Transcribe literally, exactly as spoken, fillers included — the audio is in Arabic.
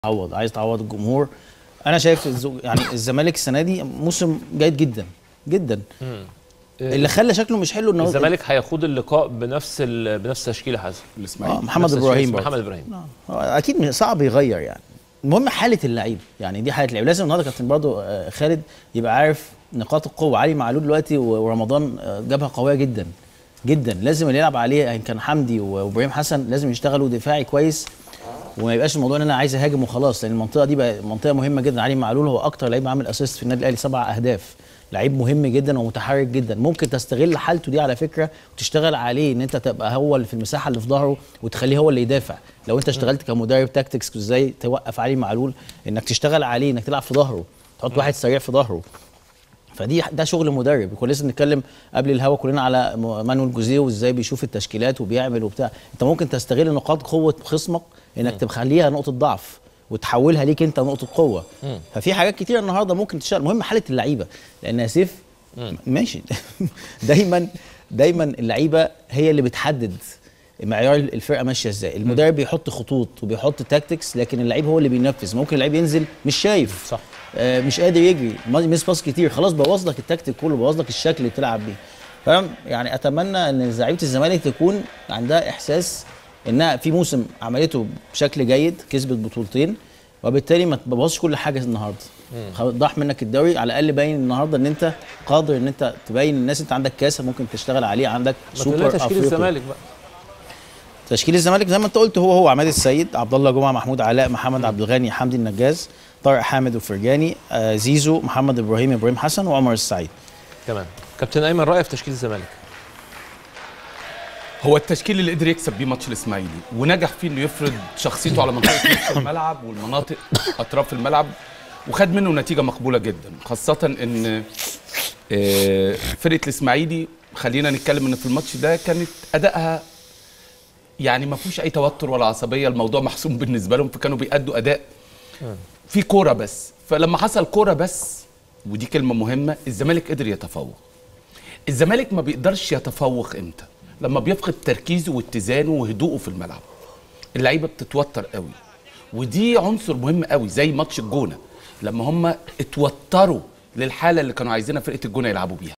تعوض عايز تعوض الجمهور. انا شايف الزو... يعني الزمالك السنه دي موسم جيد جدا جدا. مم. اللي خلى شكله مش حلو ان الزمالك هيخوض اللقاء بنفس ال... بنفس تشكيله حازم الاسماعيلي آه محمد ابراهيم محمد ابراهيم آه. اكيد صعب يغير يعني. المهم حاله اللعيب، يعني دي حاله اللعيب. لازم النهارده كابتن برضه خالد يبقى عارف نقاط القوه. علي معلول دلوقتي ورمضان جبهه قويه جدا جدا، لازم اللي يلعب عليه ان كان حمدي وابراهيم حسن لازم يشتغلوا دفاعي كويس، وما يبقاش الموضوع ان انا عايز اهاجم وخلاص، لان المنطقه دي بقى منطقه مهمه جدا. علي معلول هو اكتر لعيب عامل اسيست في النادي الاهلي، سبع اهداف، لعيب مهم جدا ومتحرك جدا. ممكن تستغل حالته دي على فكره وتشتغل عليه، ان انت تبقى هو اللي في المساحه اللي في ظهره وتخليه هو اللي يدافع. لو انت اشتغلت كمدرب تاكتكس ازاي توقف علي معلول، انك تشتغل عليه، انك تلعب في ظهره، تحط واحد سريع في ظهره. فدي ده شغل مدرب. كنا لسه بنتكلم قبل الهوا كلنا على مانويل جوزيه وازاي بيشوف التشكيلات وبيعمل وبتاع. انت ممكن تستغل نقاط قوه خصمك انك تخليها نقطه ضعف وتحولها ليك انت نقطه قوه. مم. ففي حاجات كتير النهارده ممكن تشتغل. المهم حاله اللعيبه، لان يا سيف ماشي دايما دايما اللعيبه هي اللي بتحدد معيار الفرقه ماشيه ازاي. المدرب بيحط خطوط وبيحط تاكتكس، لكن اللعيب هو اللي بينفذ. ممكن اللعيب ينزل مش شايف، صح، آه مش قادر يجري، ميس باس كتير، خلاص بوظ لك التكتيك كله، بوظ لك الشكل اللي بتلعب بيه. فاهم؟ يعني اتمنى ان لعيبه الزمالك تكون عندها احساس انها في موسم عملته بشكل جيد، كسبت بطولتين، وبالتالي ما تبوظش كل حاجه النهارده. ضاع منك الدوري، على الاقل باين النهارده ان انت قادر ان انت تبين للناس انت عندك كاس ممكن تشتغل عليه، عندك سوبر افريقيا. تشكيل الزمالك بقى، تشكيل الزمالك زي ما انت قلت هو هو عماد السيد، عبد الله جمعه، محمود علاء، محمد عبد الغني، حمدي النجاز، طارق حامد وفرجاني، آه زيزو، محمد ابراهيم، ابراهيم حسن، وعمر السعيد. تمام. كابتن ايمن، رايك في تشكيل الزمالك؟ هو التشكيل اللي قدر يكسب بيه ماتش الاسماعيلي ونجح فيه انه يفرض شخصيته على منطقه نص الملعب والمناطق اطراف الملعب، وخد منه نتيجه مقبوله جدا، خاصه ان فرقه الاسماعيلي خلينا نتكلم ان في الماتش ده كانت ادائها يعني ما فيهوش اي توتر ولا عصبيه، الموضوع محسوم بالنسبه لهم، فكانوا بيأدوا اداء في كوره بس. فلما حصل كوره بس، ودي كلمه مهمه، الزمالك قدر يتفوق. الزمالك ما بيقدرش يتفوق امتى؟ لما بيفقد تركيزه واتزانه وهدوءه في الملعب. اللعيبه بتتوتر قوي، ودي عنصر مهم قوي، زي ماتش الجونه لما هم اتوتروا للحاله اللي كانوا عايزينها فرقه الجونه يلعبوا بيها.